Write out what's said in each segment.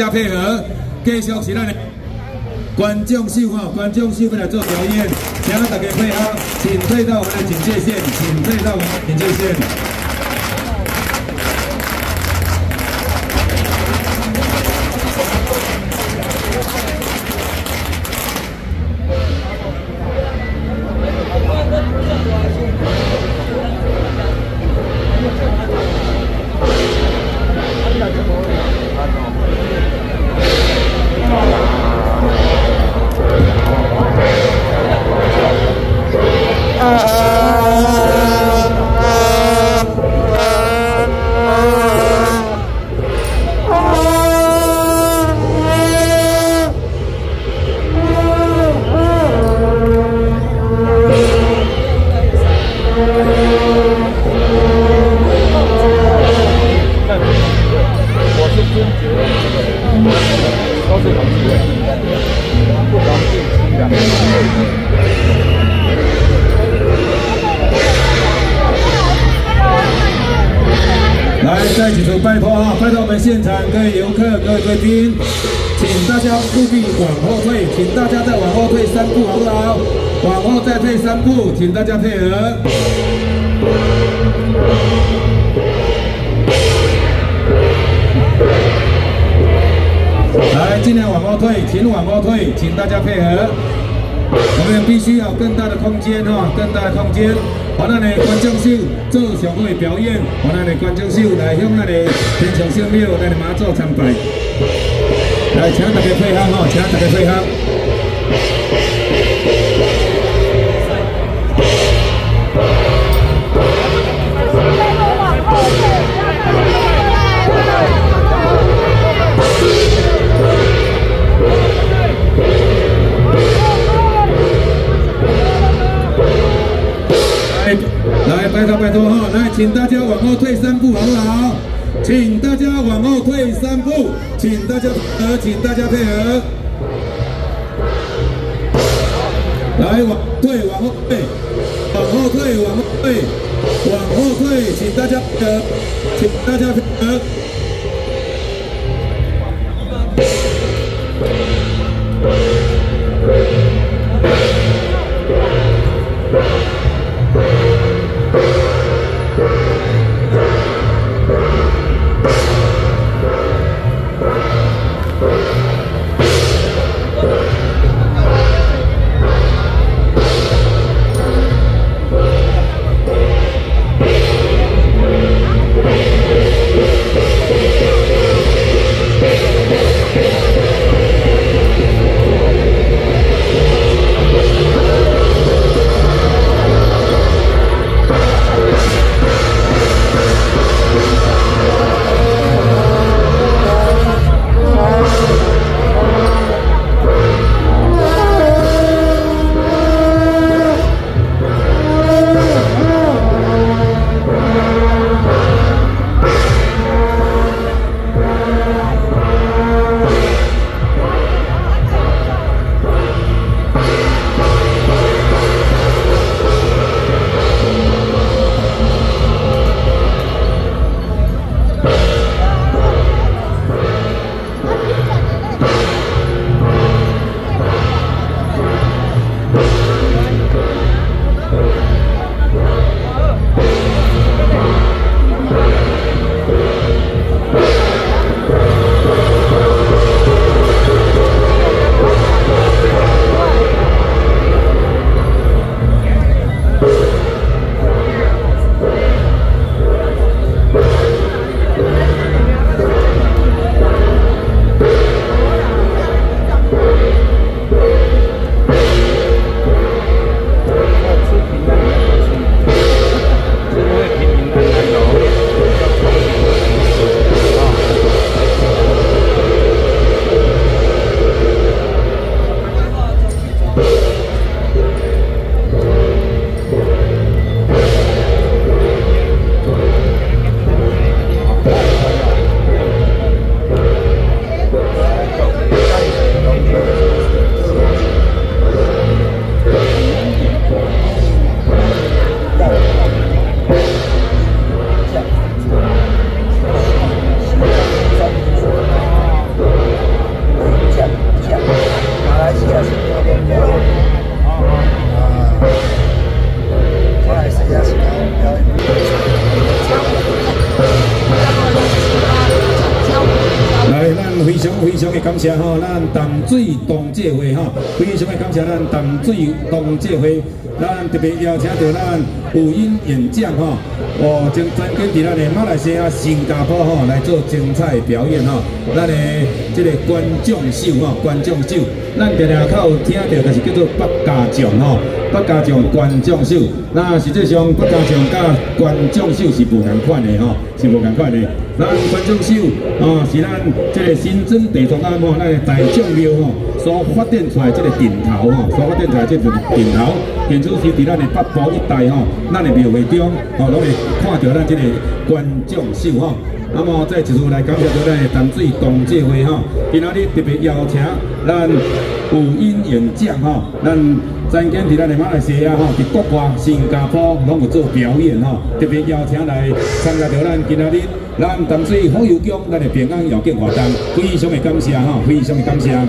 加配合，继续是咱的观众秀哈，观众秀要来做表演，请大家配合，请退到我们的警戒线，请退到我们的警戒线。 来，再一次拜托啊！拜托我们现场各位游客、各位贵宾，请大家务必往后退，请大家再往后退3步，好不好？往后再退3步，请大家配合。来，尽量往后退，请往后退，请大家配合。我们必须要更大的空间哈，更大的空间。 我咱的观众秀做上好的表演，我咱的观众秀来向咱的天上圣庙、咱的妈祖参拜。来，请大家配合吼，请大家配合。来，拜托哈！来，请大家往后退3步，好不好？请大家往后退3步，请大家配合，请大家配合。来，往后退，往后退，往后退，往后退，请大家配合，请大家配合。 非常的感谢吼，咱淡水同济会吼，非常的感谢咱淡水同济会，咱特别邀请到咱有音演将吼，将专跟伫咱的马来西亚、新加坡吼来做精彩表演吼，咱的这个观众秀吼，观众秀，咱常常较有听到就是叫做北家将吼，北家将观众秀，那实际上北家将甲观众秀是无同款的吼，是无同款的。咱观众秀是咱这个新增地中海吼，咱的大众庙吼所发展出来这个顶头吼，所发展出来这个顶头，现处是伫咱的北部一带吼，咱的庙会中拢会看到咱这个观众秀吼。那么再一次来感谢到咱的淡水同济会吼，今仔日特别邀请咱有音演将吼，咱专间伫咱的马来西亚吼，伫国外、新加坡拢有做表演吼，特别邀请来参加到咱今仔日咱淡水火油宫咱的平安摇滚活动，非常的感谢吼，非常的感谢。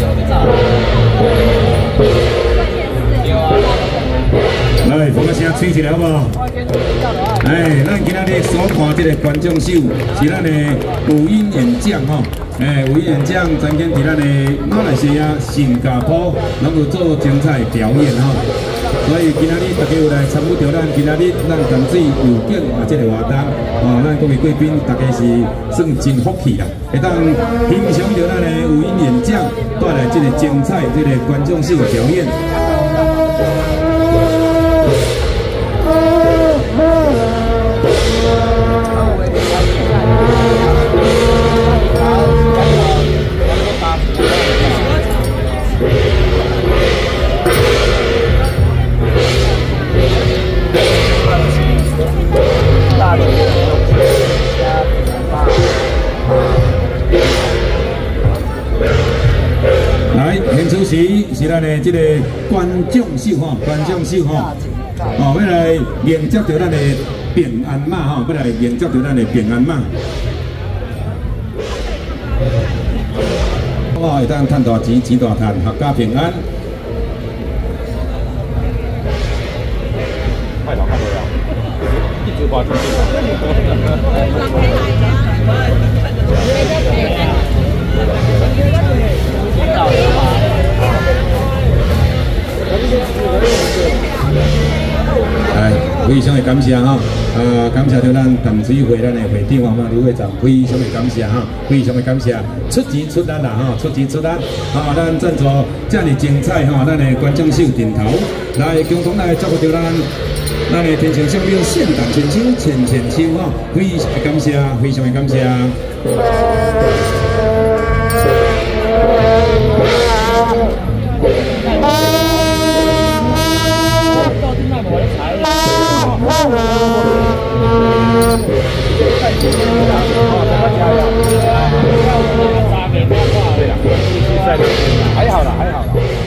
吹一下好不好？哎，咱今仔日所看这个观众秀是咱的有音演讲吼，哎，有音演讲曾经伫咱的马来西亚、新加坡拢有做精彩表演吼。所以今仔日大家有来参与到咱今仔日咱淡水有景啊这个活动，哦，咱各位贵宾大家是算真福气啦，会当欣赏到咱的有音演讲带来这个精彩这个观众秀的表演。 来，现出时是咱的这个观众秀哈，观众秀哈，哦，要来迎接到咱的平安马哈，要来迎接到咱的平安马。哇，会当赚大钱，钱大赚，阖家平安。太老看不了，一直花钱。哎，非常的感谢哈，感谢到咱淡水会咱的会长黄马卢会长，非常的感谢哈，非常的感谢，出钱出力啦哈，出钱出力，啊，咱赞助这么精彩哈，咱的观众秀顶头，来共同来祝福到咱的天晴小庙现场千秋千千秋哈，非常的感谢，非常的感谢。 还好啦，还好啦。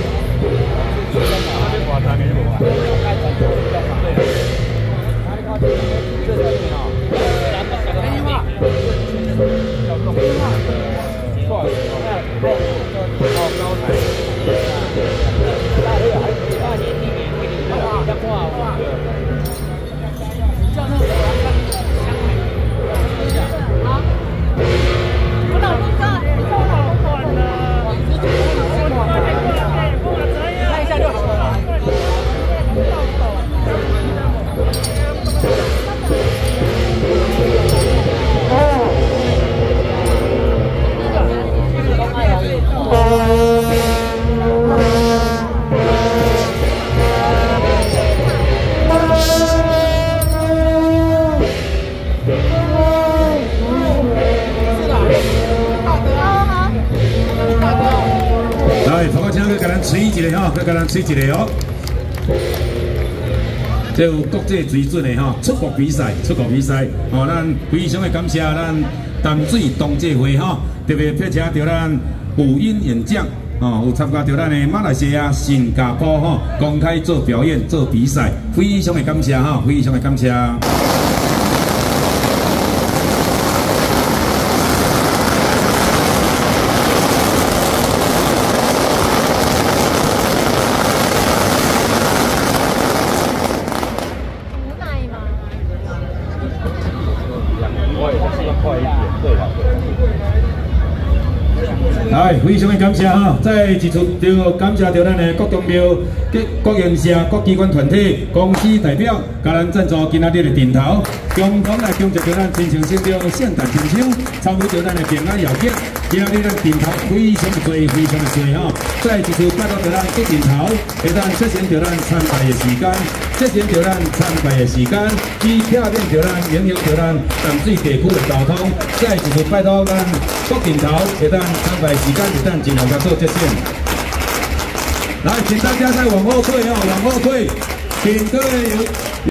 来，头壳请去给咱吹一个哈，去给咱吹一个哦。这有国际水准的哈，出国比赛，出国比赛，哦，咱非常的感谢咱淡水同济会哈，特别撇车到咱有音演讲，哦，有参加到咱的马来西亚、新加坡哈，公开做表演、做比赛，非常的感谢哈，非常的感谢。 来，非常的感谢哈！再一次就感谢到咱的国中庙、国营社、各机关团体、公司代表，甲咱赞助今仔日的顶头，共同来恭祝到咱天晴新中圣诞千秋，参与到咱的平安摇节。今仔日咱顶头非常的多，非常的多哈！再一次拜托到咱各顶头，会当节省到咱参拜的时间，节省到咱参拜的时间，以避免到咱影响到咱淡水地区的交通。再一次拜托咱各顶头，会当参拜时间会当尽量甲做节省。来，请大家再往后退哦，往后退，请各位有。